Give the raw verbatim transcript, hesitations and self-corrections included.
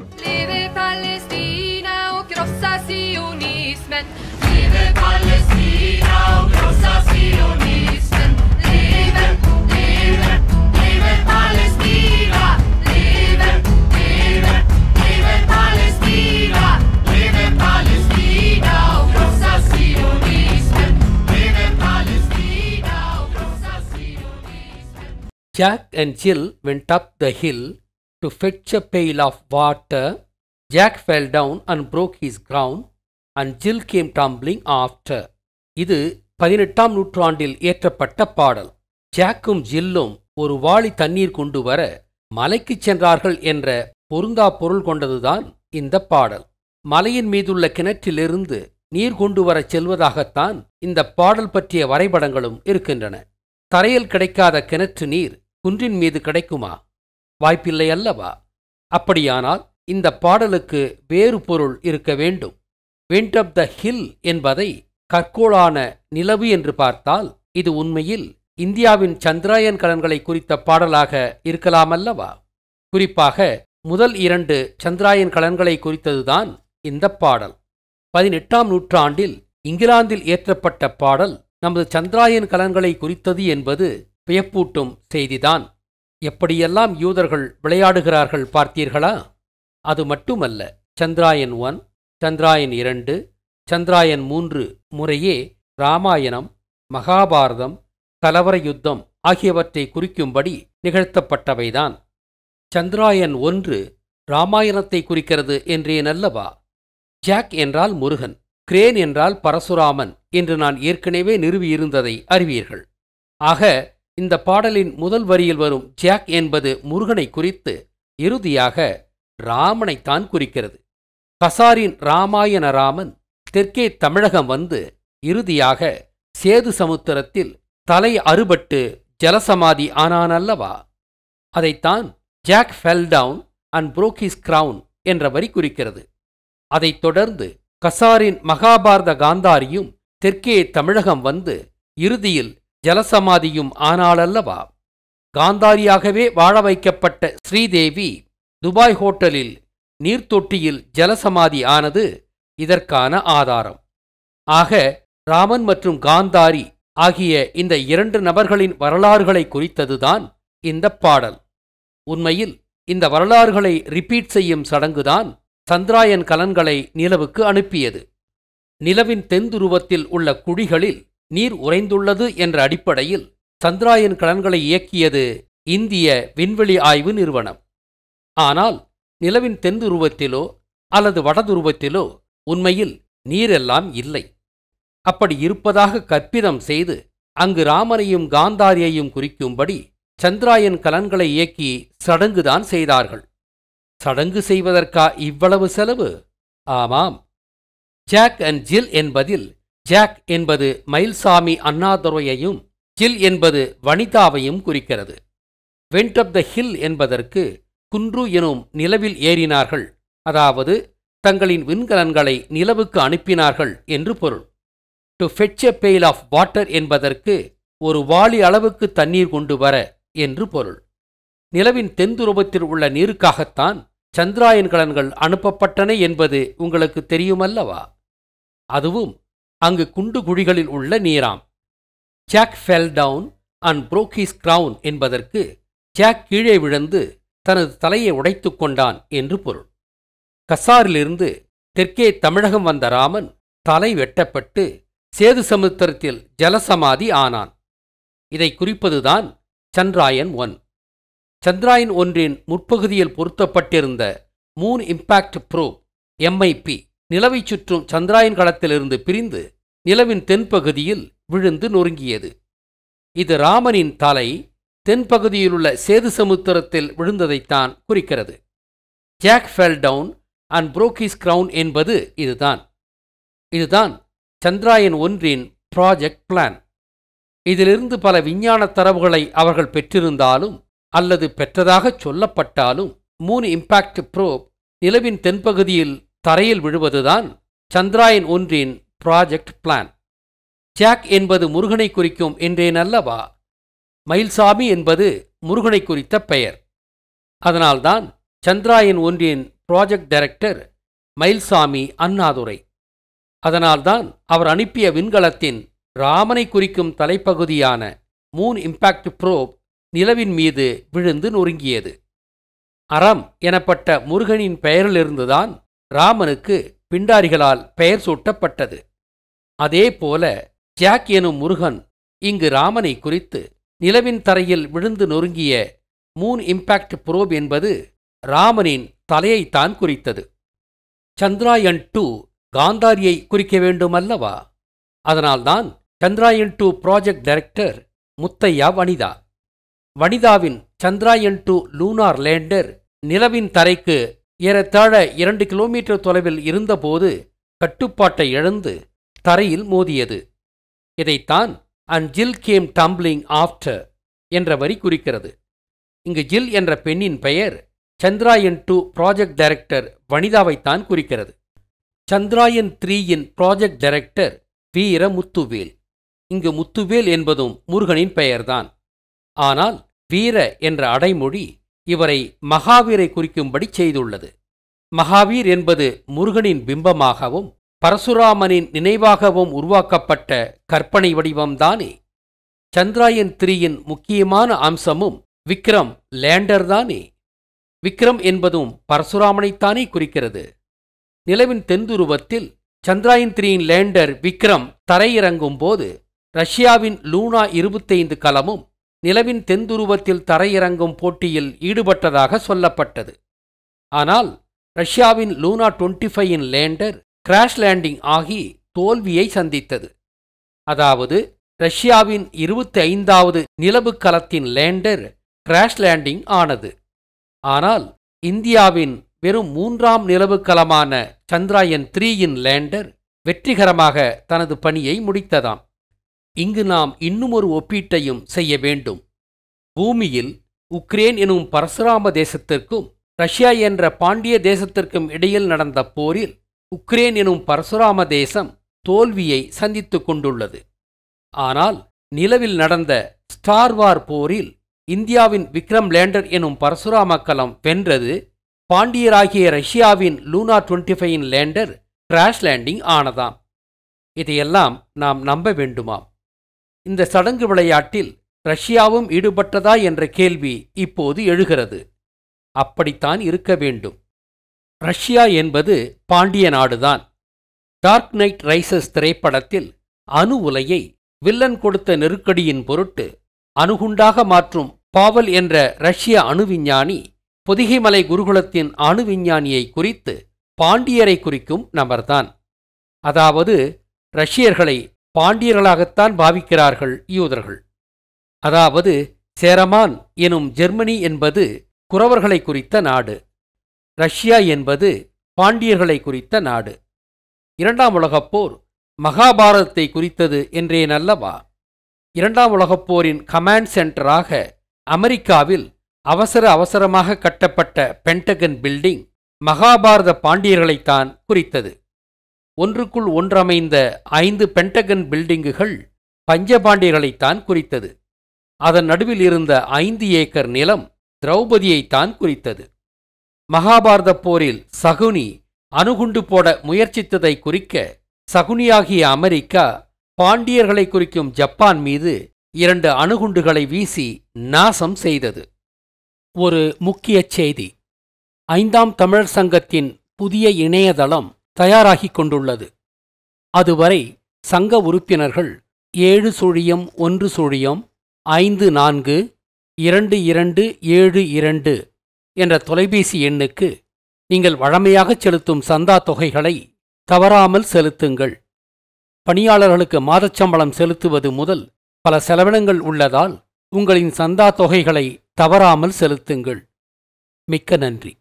Lever Palestina och krossa sionismen. Lever Palestina och krossa sionismen. Lever, lever, lever Palestina. Lever, lever, lever Palestina. Lever Palestina och krossa sionismen. Lever Palestina och krossa sionismen. Jack and Jill went up the hill to fetch a pail of water. Jack fell down and broke his crown, and Jill came tumbling after. இது பதினெட்டாம் நூற்றாண்டில் இயற்றப்பட்ட பாடல். ஜாக்கும் ஜில்லும் ஒரு வாளி தண்ணீர் கொண்டு வர மலைக்குச் சென்றார்கள் என்ற பொருந்தா பொருள் கொண்டதுதான் இந்த பாடல். மலையின் மீதுள்ள கிணற்றிலிருந்து நீர் கொண்டு வரச் செல்வதாகத்தான் இந்த பாடல் பற்றிய வரைபடங்களும் இருக்கின்றன. தரையில் கிடைக்காத கிணற்று நீர் குன்றின் மீது கிடைக்குமா? வாய்ப்பில்லை அல்லவா? அப்படியானால் இந்த பாடலுக்கு வேறு பொருள் இருக்க வேண்டும். வெண்ட் அப் த ஹில் என்பதை கற்கோளான நிலவு என்று பார்த்தால் இது உண்மையில் இந்தியாவின் சந்திராயன் கலன்களை குறித்த பாடலாக இருக்கலாமல்லவா? குறிப்பாக முதல் இரண்டு சந்திராயன் கலன்களை குறித்ததுதான் இந்த பாடல். பதினெட்டாம் நூற்றாண்டில் இங்கிலாந்தில் இயற்றப்பட்ட பாடல் நமது சந்திராயன் கலன்களை குறித்தது என்பது வியப்பூட்டும் செய்திதான். எப்படியெல்லாம் யூதர்கள் விளையாடுகிறார்கள் பார்த்தீர்களா? அது மட்டுமல்ல, சந்திராயன் ஒன், சந்திராயன் இரண்டு, சந்திராயன் மூன்று முறையே இராமாயணம், மகாபாரதம், கலவர யுத்தம் ஆகியவற்றை குறிக்கும்படி நிகழ்த்தப்பட்டவைதான். சந்திராயன் ஒன்று இராமாயணத்தை குறிக்கிறது என்றேனல்லவா? ஜாக் என்றால் முருகன், கிரேன் என்றால் பரசுராமன் என்று நான் ஏற்கனவே நிறுவியிருந்ததை அறிவீர்கள். ஆக இந்த பாடலின் முதல் வரியில் வரும் ஜாக் என்பது முருகனை குறித்து, இறுதியாக ராமனைத்தான் குறிக்கிறது. கசாரின் ராமாயண ராமன் தெற்கே தமிழகம் வந்து இறுதியாக சேது சமுத்திரத்தில் தலை அறுபட்டு ஜலசமாதி ஆனானல்லவா? அதைத்தான் Jack fell down and broke his crown என்ற வரி குறிக்கிறது. அதைத் தொடர்ந்து கசாரின் மகாபாரத காந்தாரியும் தெற்கே தமிழகம் வந்து இறுதியில் ஜலசமாதியும் ஆனாளல்லவா? காந்தாரியாகவே வாழ வைக்கப்பட்ட ஸ்ரீதேவி துபாய் ஹோட்டலில் நீர்த்தொட்டியில் ஜலசமாதி ஆனது இதற்கான ஆதாரம். ஆக ராமன் மற்றும் காந்தாரி ஆகிய இந்த இரண்டு நபர்களின் வரலாறுகளை குறித்ததுதான் இந்த பாடல். உண்மையில் இந்த வரலாறுகளை ரிப்பீட் செய்யும் சடங்குதான் சந்திராயன் கலன்களை நிலவுக்கு அனுப்பியது. நிலவின் தென்துருவத்தில் உள்ள குழிகளில் நீர் உறைந்துள்ளது என்ற அடிப்படையில் சந்திராயன் கலன்களை இயக்கியது இந்திய விண்வெளி ஆய்வு நிறுவனம். ஆனால் நிலவின் தென்துருவத்திலோ அல்லது வடதுருவத்திலோ உண்மையில் நீரெல்லாம் இல்லை. அப்படி இருப்பதாக கற்பிதம் செய்து அங்கு ராமனையும் காந்தாரியையும் குறிக்கும்படி சந்திராயன் கலன்களை இயக்கி சடங்குதான் செய்தார்கள். சடங்கு செய்வதற்கா இவ்வளவு செலவு? ஆமாம். ஜாக் அண்ட் ஜில் என்பதில் ஜாக் என்பது மயில்சாமி அண்ணாதுரையையும் ஜில் என்பது வனிதாவையும் குறிக்கிறது. வெண்ட் அப் த ஹில் என்பதற்கு குன்று எனும் நிலவில் ஏறினார்கள், அதாவது தங்களின் விண்கலன்களை நிலவுக்கு அனுப்பினார்கள் என்று பொருள். To fetch a pail of water என்பதற்கு ஒரு வாளி அளவுக்கு தண்ணீர் கொண்டு வர என்று பொருள். நிலவின் தென்துருவத்தில் உள்ள நீருக்காகத்தான் சந்திராயன் கலன்கள் அனுப்பப்பட்டன என்பது உங்களுக்கு தெரியுமல்லவா? அதுவும் அங்கு குண்டு குழிகளில் உள்ள நீராம். Jack fell down and broke his crown என்பதற்கு ஜாக் கீழே விழுந்து தனது தலையை உடைத்துக் கொண்டான் என்று பொருள். கசாரிலிருந்து தெற்கே தமிழகம் வந்த ராமன் தலை வெட்டப்பட்டு சேது சமுத்திரத்தில் ஜலசமாதி ஆனான். இதை குறிப்பதுதான் சந்திராயன் ஒன். சந்திராயன் ஒன்றின் முற்பகுதியில் பொருத்தப்பட்டிருந்த மூன் இம்பாக்ட் ப்ரோப் எம்ஐபி நிலவைச் சுற்றும் சந்திராயன் களத்திலிருந்து பிரிந்து நிலவின் தென்பகுதியில் விழுந்து நொறுங்கியது. இது ராமனின் தலை தென்பகுதியிலுள்ள சேது சமுத்திரத்தில் விழுந்ததைத்தான் குறிக்கிறது. Jack fell down and broke his crown என்பது இதுதான். இதுதான் சந்திராயன் ஒன்றின் ப்ராஜெக்ட் பிளான். இதிலிருந்து பல விஞ்ஞான தரவுகளை அவர்கள் பெற்றிருந்தாலும் அல்லது பெற்றதாகச் சொல்லப்பட்டாலும் மூன் இம்பாக்ட் ப்ரோப் நிலவின் தென்பகுதியில் தரையில் விழுவதுதான் சந்திராயன் ஒன்றின் ப்ராஜெக்ட் பிளான். ஜாக் என்பது முருகனை குறிக்கும் என்றேனல்லவா? மயில்சாமி என்பது முருகனை குறித்த பெயர். அதனால்தான் சந்திராயன் ஒன்றின் ப்ராஜெக்ட் டைரக்டர் மயில்சாமி அண்ணாதுரை. அதனால்தான் அவர் அனுப்பிய விண்கலத்தின் ராமனை குறிக்கும் தலைப்பகுதியான மூன் இம்பாக்ட் ப்ரோப் நிலவின் மீது விழுந்து நொறுங்கியது. அறம் எனப்பட்ட முருகனின் பெயரிலிருந்துதான் ராமனுக்கு பிண்டாரிகளால் பெயர் சூட்டப்பட்டது. அதேபோல ஜாக் எனும் முருகன் இங்கு ராமனை குறித்து நிலவின் தரையில் விழுந்து நொறுங்கிய மூன் இம்பாக்ட் ப்ரோப் என்பது ராமனின் தலையைத்தான் குறித்தது. சந்திராயன் டூ காந்தாரியை குறிக்க வேண்டுமல்லவா? அதனால்தான் Chandrayaan two project director Muthayya Vanitha. வனிதாவின் சந்திராயன் டூ லூனார் லேண்டர் நிலவின் தரைக்கு ஏறத்தாழ இரண்டு கிலோமீட்டர் தொலைவில் இருந்தபோது கட்டுப்பாட்டை இழந்து தரையில் மோதியது. இதைத்தான் அண்ட் ஜில் கேம் டம்பிளிங் ஆஃப்டர் என்ற வரி குறிக்கிறது. இங்கு ஜில் என்ற பெண்ணின் பெயர் சந்திராயன் டூ ப்ராஜெக்ட் டைரக்டர் வனிதாவைத்தான் குறிக்கிறது. சந்திராயன் த்ரீயின் ப்ராஜெக்ட் டைரக்டர் வீர முத்துவேல். இங்கு முத்துவேல் என்பதும் முருகனின் பெயர்தான். ஆனால் வீர என்ற அடைமொழி இவரை மகாவீரை குறிக்கும்படி செய்துள்ளது. மகாவீர் என்பது முருகனின் பிம்பமாகவும் பரசுராமனின் நினைவாகவும் உருவாக்கப்பட்ட கற்பனை வடிவம்தானே. சந்திராயன் த்ரீயின் முக்கியமான அம்சமும் விக்ரம் லேண்டர்தானே. விக்ரம் என்பதும் பரசுராமனைத்தானே குறிக்கிறது. நிலவின் தென்துருவத்தில் சந்திராயன் த்ரீயின் லேண்டர் விக்ரம் தரையிறங்கும் போது ரஷ்யாவின் லூனா இருபத்தைந்து கலமும் நிலவின் தென்துருவத்தில் தரையிறங்கும் போட்டியில் ஈடுபட்டதாக சொல்லப்பட்டது. ஆனால் ரஷ்யாவின் லூனா டுவெண்ட்டி ஃபைவின் லேண்டர் கிராஷ் லேண்டிங் ஆகி தோல்வியை சந்தித்தது. அதாவது ரஷ்யாவின் இருபத்தி ஐந்தாவது நிலவு கலத்தின் லேண்டர் கிராஷ் லேண்டிங் ஆனது. ஆனால் இந்தியாவின் வெறும் மூன்றாம் நிலவு கலமான சந்திராயன் த்ரீயின் லேண்டர் வெற்றிகரமாக தனது பணியை முடித்ததாம். இங்கு நாம் இன்னுமொரு ஒப்பீட்டையும் செய்ய வேண்டும். பூமியில் உக்ரேன் எனும் பரசுராம தேசத்திற்கும் ரஷ்யா என்ற பாண்டிய தேசத்திற்கும் இடையில் நடந்த போரில் உக்ரேன் எனும் பரசுராம தேசம் தோல்வியை சந்தித்துக் கொண்டுள்ளது. ஆனால் நிலவில் நடந்த ஸ்டார் வார் போரில் இந்தியாவின் விக்ரம் லேண்டர் எனும் பரசுராம கலம் வென்றது. பாண்டியராகிய ரஷ்யாவின் லூனா டுவெண்ட்டி ஃபைவின் லேண்டர் கிராஷ் லேண்டிங் ஆனதாம். இதையெல்லாம் நாம் நம்ப வேண்டுமாம். இந்த சடங்கு விளையாட்டில் ரஷ்யாவும் ஈடுபட்டதா என்ற கேள்வி இப்போது எழுகிறது. அப்படித்தான் இருக்க வேண்டும். ரஷ்யா என்பது பாண்டிய நாடுதான். டார்க் நைட் ரைசஸ் திரைப்படத்தில் அணு உலையை வில்லன் கொடுத்த நெருக்கடியின் பொருட்டு அணுகுண்டாக மாற்றும் பாவல் என்ற ரஷ்ய அணு விஞ்ஞானி பொதிகைமலை குருகுலத்தின் அணு விஞ்ஞானியை குறித்து பாண்டியரை குறிக்கும் நபர்தான். அதாவது ரஷ்யர்களை பாண்டியர்களாகத்தான் பாவிக்கிறார்கள் யூதர்கள். அதாவது சேரமான் எனும் ஜெர்மனி என்பது குறவர்களை குறித்த நாடு. ரஷ்யா என்பது பாண்டியர்களை குறித்த நாடு. இரண்டாம் உலகப் போர் மகாபாரதத்தை குறித்தது என்றேன் அல்லவா? இரண்டாம் உலகப் போரின் கமாண்ட் சென்டராக அமெரிக்காவில் அவசர அவசரமாக கட்டப்பட்ட பென்டகன் பில்டிங் மகாபாரத பாண்டியர்களைத்தான் குறித்தது. ஒன்றுக்குள் ஒன்றமைந்த ஐந்து பென்டகன் பில்டிங்குகள் பஞ்சபாண்டியர்களைத்தான் குறித்தது. அதன் நடுவில் இருந்த ஐந்து ஏக்கர் நிலம் திரௌபதியைத்தான் குறித்தது. மகாபாரத போரில் சகுனி அணுகுண்டு போட முயற்சித்ததை குறிக்க சகுனியாகிய அமெரிக்கா பாண்டியர்களை குறிக்கும் ஜப்பான் மீது இரண்டு அணுகுண்டுகளை வீசி நாசம் செய்தது. ஒரு முக்கிய செய்தி. ஐந்தாம் தமிழர் சங்கத்தின் புதிய இணையதளம் தயாராகிக் கொண்டுள்ளது. அதுவரை சங்க உறுப்பினர்கள் ஏழு சுழியம் ஒன்று சுழியம் ஐந்து நான்கு இரண்டு இரண்டு ஏழு இரண்டு என்ற தொலைபேசி எண்ணுக்கு நீங்கள் வழமையாகச் செலுத்தும் சந்தா தொகைகளை தவறாமல் செலுத்துங்கள். பணியாளர்களுக்கு மாதச்சம்பளம் செலுத்துவது முதல் பல செலவினங்கள் உள்ளதால் உங்களின் சந்தா தொகைகளை தவறாமல் செலுத்துங்கள். மிக்க நன்றி.